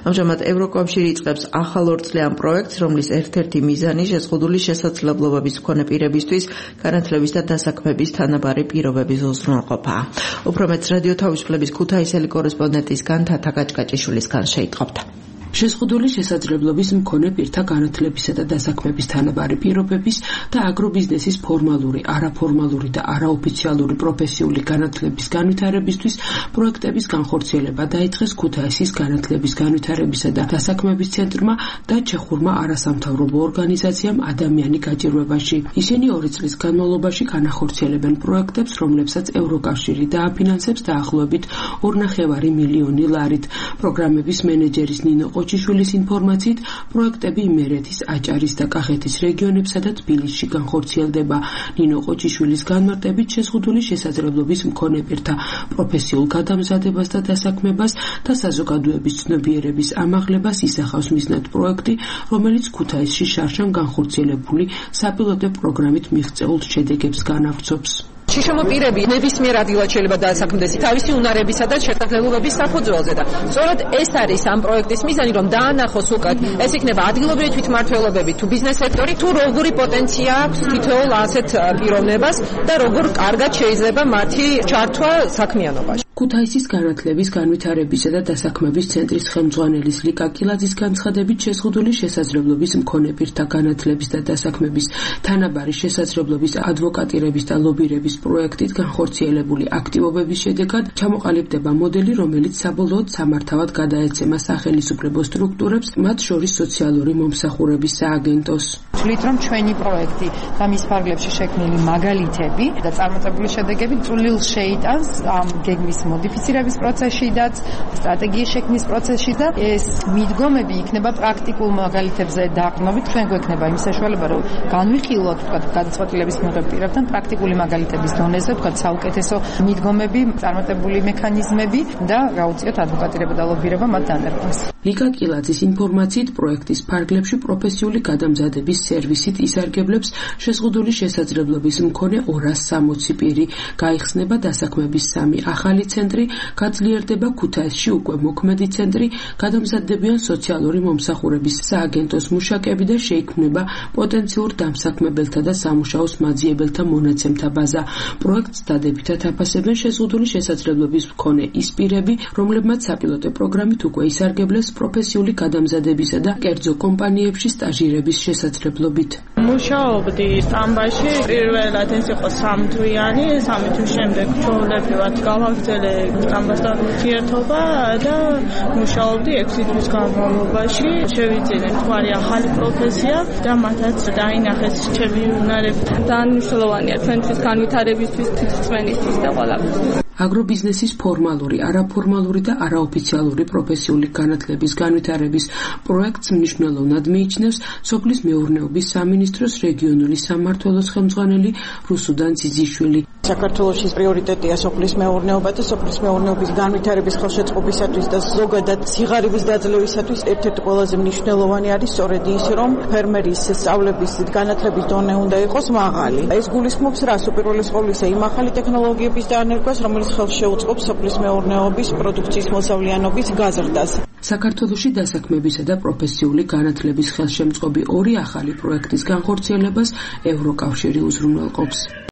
ამჟამად ევროკავშირი იწყებს ახალ ორწლიან პროექტს, რომლის ერთ-ერთი მიზანი შეზღუდული შესაძლებლობების მქონე პირებისთვის განათლების და დასაქმების თანაბარი პირობების უზრუნველყოფაა. უფრო მეტს რადიო თავისუფლების ქუთაისელი კორესპონდენტისგან თათა გაჭკაჭიშვილისგან შეიტყობთ. შეზღუდული შესაძლებლობის მქონე პირთა განათლებისა და დასაქმების თანაბარი პირობების და აგრობიზნესის ფორმალური, არაფორმალური და არაოფიციალური პროფესიული განათლების განვითარებისთვის პროექტების განხორციელება დაიწყეს ქუთაისის განათლების განვითარებისა და დასაქმების ცენტრმა და ჩეხურმა არასამთავრობო ორგანიზაციამ ადამიანი გაჭირვებაში. ისინი 2 წლის განმავლობაში განახორციელებენ პროექტებს, რომლებსაც ევროკავშირი დააფინანსებს დაახლოებით 2,5 მილიონი ლარით. პროგრამების მენეჯერის ნინო ოჩიშვილის ინფორმაციით, პროექტები იმერეთის, აჭარის და კახეთის რეგიონებსა და თბილისში განხორციელდება. ნინო ოჩიშვილის განმარტებით შეზღუდული შესაძლებლობის მქონე პირთა პროფესიულ გადამზადებას და დასაქმებას და საზოგადოების ცნობიერების ამაღლებას ისახავს მიზნად პროექტი, რომელიც ქუთაისში შარშან განხორციელებული საპილოტო პროგრამით მიღწეულ შედეგებს განავრცობს. შიშომო პირები ნებისმიერ ადგილად შეიძლება დაასაქმდეს თავისი უნარებისა და შესაძლებლობების საფუძველზე და სწორედ ეს არის ამ პროექტის მიზანი, რომ დაანახოს უკეთ ეს იქნება ადგილობრივი თვითმმართველობები თუ ბიზნეს სექტორი, თუ როგორი პოტენცია აქვს თითოეულ ასეთ პიროვნებას და როგორ კარგად შეიძლება მათი ჩართვა საქმიანობაში. ქუთაისის განათლების განვითარებისა და დასაქმების ცენტრის ხელმძღვანელის ლიკა კილაძის განცხადებით შეზღუდული შესაძლებლობის მქონე პირთა განათლების და დასაქმების თანაბარი შესაძლებლობის ადვოკატირების და ლობირების პროექტით განხორციელებული აქტივობების შედეგად ჩამოყალიბდება მოდელი, რომელიც საბოლოოდ სამართავად გადაეცემა სახელმწიფო სტრუქტურებს, მათ შორის სოციალური მომსახურების სააგენტოს. ვთვლით, რომ ჩვენი პროექტი და მის ფარგლებში შექმნილი მაგალითები და წარმატებული შედეგები წვლილ შეიტანს ამ გეგმის მოდიფიცირების პროცესში და სტრატეგიის შექმნის პროცესში და ეს მიდგომები იქნება პრაქტიკულ მაგალითებზე დაყრდნობით. ჩვენ გვექნება იმ საშუალება, რომ განვიხილოთ, თქვათ, გადაწყვეტილების მიღებ პირებთან პრაქტიკული მაგალითების დონეზე, თქვათ, საუკეთესო მიდგომები, წარმატებული მექანიზმები და გაუწიოთ ადვოკატირება და ლობირება მათ დანერგვას. ლიკა კილაძის ინფორმაციით, პროექტის ფარგლებში პროფესიული გადამზადების სერვისით ისარგებლებს შეზღუდული შესაძლებლობის მქონე 260 პირი. გაიხსნება დასაქმების 3 ახალი ცენტრი, გაძლიერდება ქუთაისში უკვე მოქმედი ცენტრი, გადამზადდებიან სოციალური მომსახურების სააგენტოს მუშაკები და შეიქმნება პოტენციურ დამსაქმებელთა და სამუშაოს მაძიებელთა მონაცემთა ბაზა. პროექტს დადებითად აფასებენ შეზღუდული შესაძლებლობის მქონე ის პირები, რომლებმაც საპილოტო პროგრამით უკვე ისარგებლეს პროფესიული გადამზადებისა და კერძო კომპანიებში სტაჟირების შესაძლებლობით. მუშაობდი სტამბაში, პირველად ეს იყო 3 თვიანი, 3 თვის შემდეგ ჩვეულებრივად გავაგრძელე სტამბასთან ურთიერთობა და მუშაობდი 6 თვის განმავლობაში. შევიძინე თქვარი ახალი პროფესია და მათაც დაინახეს ჩემი უნარები. დანიშნულოვანია ჩვენთვის განვითარებისთვის თვითწმენისთვის და ყველაფერთვის. აგრობიზნესის ფორმალური, არაფორმალური და არაოფიციალური პროფესიული განათლების განვითარების პროექტს მნიშვნელოვნად მიიჩნევს სოფლის მეურნეობის სამინისტროს რეგიონული სამმართველოს ხელმძღვანელი რუსუდან ძიძიშვილი. საქართველოში პრიორიტეტია სოფლის მეურნეობა და სოფლის მეურნეობის განვითარების ხელშეწყობისათვის და ზოგადად სიღარიბის დაძლევისათვის ერთ-ერთი ყველაზე მნიშვნელოვანი არის სწორედ ის, რომ ფერმერის სწავლების განათლების დონე უნდა იყოს მაღალი. ეს გულისხმობს რას? უპირველეს ყოვლისა იმ ახალი ტექნოლოგიების დანერგვას, რომელიც ხელს შეუწყობს სოფლის მეურნეობის პროდუქციის მოსავლიანობის გაზრდას. საქართველოში დასაქმებისა და პროფესიული განათლების ხელშემწყობი 2 ახალი პროექტის განხორციელებას ევროკავშირი უზრუნველყოფს.